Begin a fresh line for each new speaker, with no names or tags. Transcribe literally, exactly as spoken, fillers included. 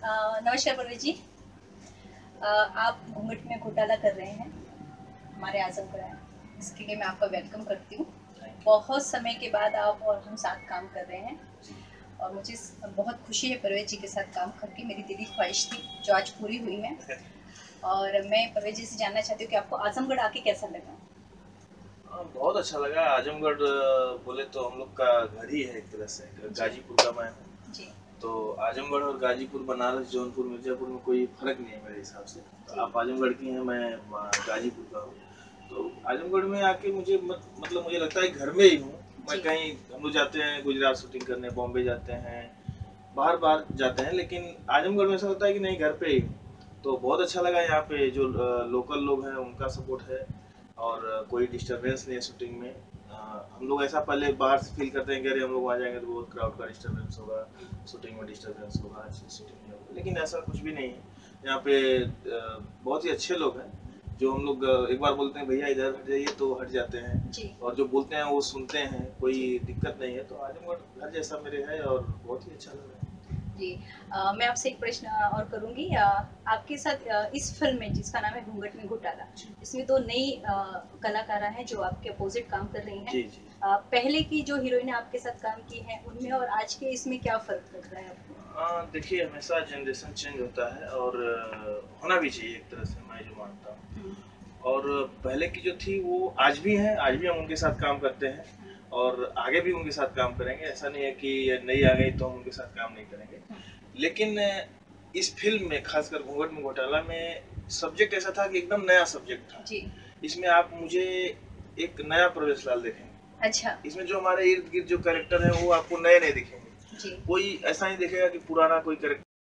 नमस्कार परवेश जी। अ, आप घूंघट में घोटाला कर रहे हैं, हमारे आजमगढ़ आए, इसके लिए मैं आपका वेलकम करती हूँ। बहुत समय के बाद आप और हम साथ काम कर रहे हैं और मुझे बहुत खुशी है परवेश जी के साथ काम करके। मेरी दिली ख्वाहिश थी जो आज पूरी हुई है। और मैं परवेश जी से जानना चाहती हूँ कि आपको आजमगढ़ आके कैसा लगा?
हाँ, बहुत अच्छा लगा। आजमगढ़ बोले तो हम लोग का घर ही है एक तरह से। गाजीपुर का मैं हूँ जी। तो आजमगढ़ और गाजीपुर, बनारस, जौनपुर, मिर्जापुर में कोई फर्क नहीं है मेरे हिसाब से। तो आप आजमगढ़ की हैं, मैं गाजीपुर का हूँ। तो आजमगढ़ में आके मुझे मत, मतलब मुझे लगता है घर में ही हूँ मैं। कहीं हम लोग जाते हैं गुजरात शूटिंग करने, बॉम्बे जाते हैं, बाहर बाहर जाते हैं, लेकिन आजमगढ़ में ऐसा होता है कि नहीं, घर पे ही हूँ। तो बहुत अच्छा लगा। यहाँ पे जो लोकल लोग हैं उनका सपोर्ट है और कोई डिस्टरबेंस नहीं है शूटिंग में। आ, हम लोग ऐसा पहले बाहर से फील करते हैं कि अरे हम लोग वहाँ जाएंगे तो बहुत क्राउड का डिस्टरबेंस होगा, शूटिंग में डिस्टरबेंस होगा, शूटिंग में होगा, लेकिन ऐसा कुछ भी नहीं है। यहाँ पे बहुत ही अच्छे लोग हैं। जो हम लोग एक बार बोलते हैं भैया इधर हट जाइए तो हट जाते हैं, और जो बोलते हैं वो सुनते हैं, कोई दिक्कत नहीं है। तो आजमगढ़ घर जैसा मेरे है और बहुत ही अच्छा लगा
जी। आ, मैं आपसे एक प्रश्न और करूंगी। आ, आपके साथ आ, इस फिल्म में जिसका नाम है घूंघट में घोटाला, इसमें दो नई कलाकारा हैं जो आपके अपोजिट काम कर रही हैं। जी, जी। आ, पहले की जो हीरोइन आपके साथ काम की है उनमें और आज के इसमें क्या फर्क लग रहा है आपको?
देखिए, हमेशा जनरेशन चेंज होता है और होना भी चाहिए एक तरह से, मैं जो मानता हूँ। और पहले की जो थी वो आज भी है, आज भी हम उनके साथ काम करते हैं और आगे भी उनके साथ काम करेंगे। ऐसा नहीं है कि नई आ गई तो हम उनके साथ काम नहीं करेंगे। लेकिन इस फिल्म में, खासकर घूंघट में घोटाला में, सब्जेक्ट ऐसा था कि एकदम नया सब्जेक्ट था जी। इसमें आप मुझे एक नया प्रवेश लाल देखेंगे। अच्छा। इसमें जो हमारे इर्द गिर्द जो कैरेक्टर है वो आपको नए नए दिखेंगे जी। कोई ऐसा नहीं दिखेगा कि पुराना कोई कैरेक्टर